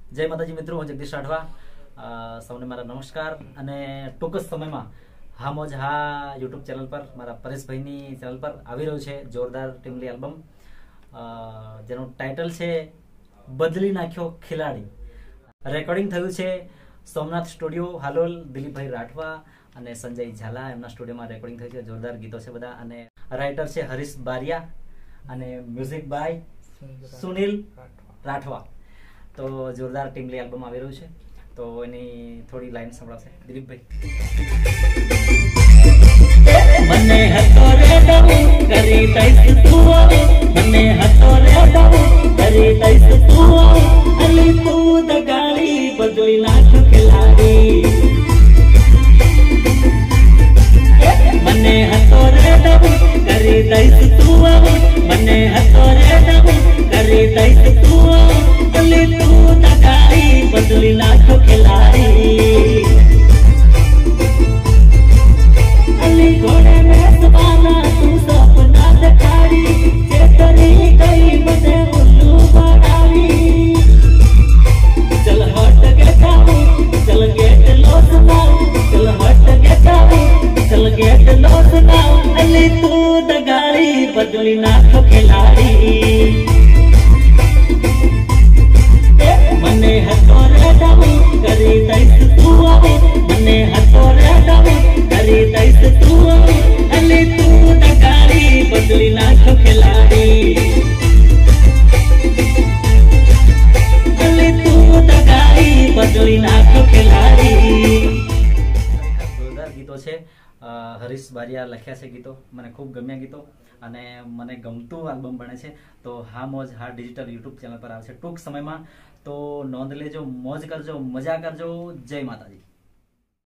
जय माताजी मित्रों, હું જગદીશ રાઠવા સૌને મારા નમસ્કાર। અને ટૂંક જ સમયમાં હા મોજ હા યુટ્યુબ ચેનલ પર મારા પરેશભાઈની ચેનલ પર આવી રહ્યું છે જોરદાર ટીમલી આલ્બમ, જેનું ટાઇટલ છે બદલી નાખ્યો ખિલાડી। રેકોર્ડિંગ થયું છે સોમનાથ સ્ટુડિયો, હાલોલ, દિલીપભાઈ રાઠવા અને સંજય ઝાલા એમના સ્ટુડિયોમાં રેકોર્ડિંગ થયું છે। જોરદાર ગીતો છે બધા। અને રાઇટર છે હરીશ બારિયા અને મ્યુઝિક બાય સુનિલ રાઠવા। तो जोरदार टीमली एल्बम આવી રહ્યું છે, તો એની થોડી લાઈન સંભળાવશે દિલીપભાઈ। મને હતો રે દઉ કરી દઈશ તું, મને હતો રે દઉ કરી દઈશ તું, અલી તું દગાડી બદલી નાખ ખિલાડી। મને હતો રે દઉ કરી દઈશ તું, મને હતો રે દઉ કરી દઈશ તું, અલી તું દગાડી બદલી નાખ ખિલાડી। अली घोड़े में सवाना तू सपना दिखाड़ी, चेतरी गई मने उल्लू बनावी। चल हट के जाओ, चल गेट लॉस नाओ, चल हट के जाओ, चल गेट लॉस नाओ, अली तू दगाड़ी बदली नाख खिलाड़ी। मने हतो रे दऊ करी दईस तू, मने हतो रे दऊ करी दईस तू, अली तू दगाड़ी बदली नाख खिलाड़ी। अली तू दगाड़ी बदली नाख खिलाड़ी। જોરદાર ગીતો છે। હરીશ બારિયા લખ્યા છે ગીતો, મને ખૂબ ગમ્યા ગીતો અને મને ગમતું આલ્બમ બને છે। તો હા મોજ હા ડિજિટલ યુટ્યુબ ચેનલ પર આવશે ટૂંક સમયમાં, તો નોંધ લેજો, મોજ કરજો, મજા કરજો। જય માતાજી।